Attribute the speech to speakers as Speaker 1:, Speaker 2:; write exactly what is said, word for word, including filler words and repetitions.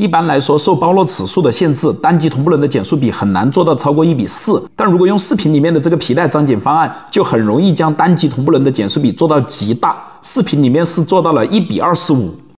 Speaker 1: 一般来说，受包络尺数的限制，单极同步轮的减速比很难做到超过一比四。但如果用视频里面的这个皮带张减方案，就很容易将单极同步轮的减速比做到极大。视频里面是做到了一比二十五。